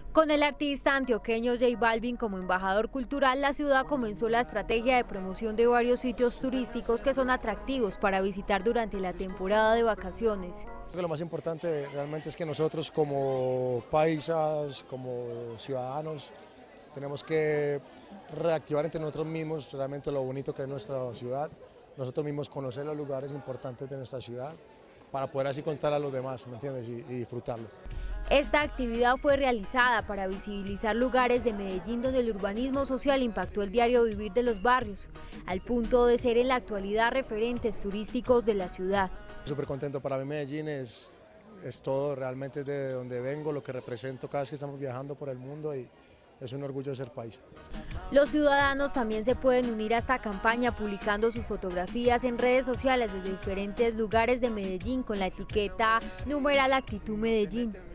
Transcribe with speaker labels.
Speaker 1: Con el artista antioqueño J Balvin como embajador cultural, la ciudad comenzó la estrategia de promoción de varios sitios turísticos que son atractivos para visitar durante la temporada de vacaciones.
Speaker 2: Creo que lo más importante realmente es que nosotros como paisas, como ciudadanos, tenemos que reactivar entre nosotros mismos realmente lo bonito que es nuestra ciudad, nosotros mismos conocer los lugares importantes de nuestra ciudad para poder así contar a los demás, ¿me entiendes? Y disfrutarlo.
Speaker 1: Esta actividad fue realizada para visibilizar lugares de Medellín donde el urbanismo social impactó el diario vivir de los barrios, al punto de ser en la actualidad referentes turísticos de la ciudad.
Speaker 2: Súper contento, para mí Medellín es todo, realmente es de donde vengo, lo que represento cada vez que estamos viajando por el mundo y es un orgullo ser paisa.
Speaker 1: Los ciudadanos también se pueden unir a esta campaña publicando sus fotografías en redes sociales de diferentes lugares de Medellín con la etiqueta #Actitud Medellín.